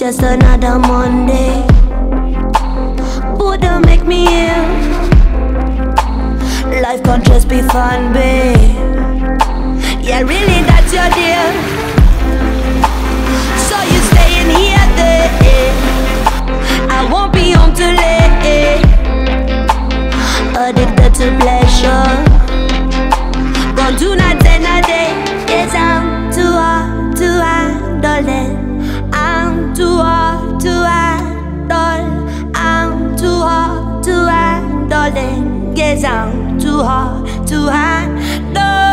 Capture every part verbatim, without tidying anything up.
just another Monday. But don't make me ill. Life can't just be fun, babe. Yeah, really, that's your deal. So you staying here, there. I won't be home too late. Addicted to pleasure. Gone two nights and a day. Yes, I'm too hard to handle it. I'm too hard to handle. I'm too hard to handle it. Yes, I'm too hard to handle.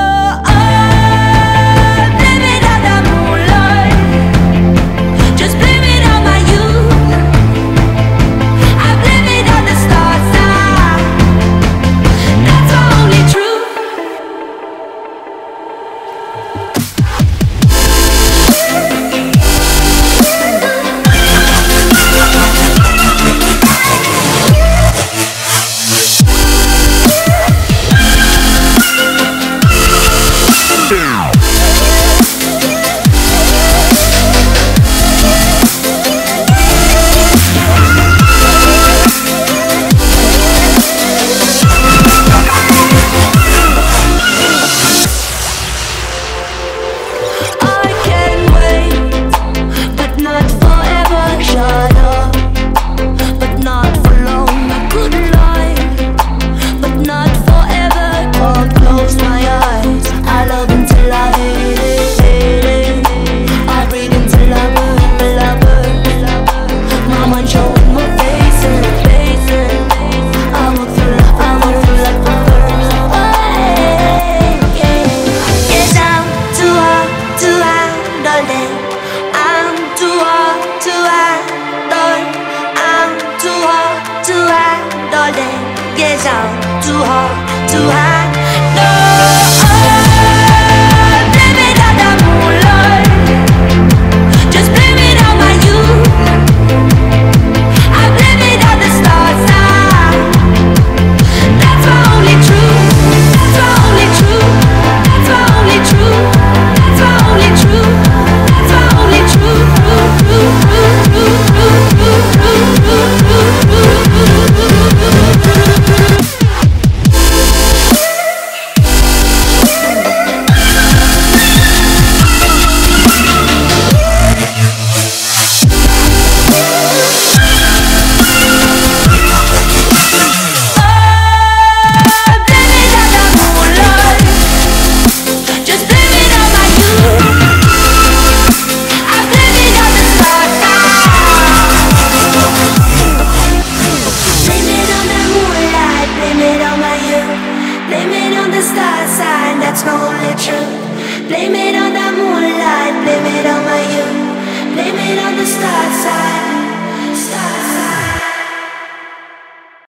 Yes, I'm too hard to handle. Blame it on the moonlight. Just blame it on my youth. I blame it on the stars now. That's my only truth. That's my only truth. That's my only truth. That's my only truth. That's my only truth. Blame it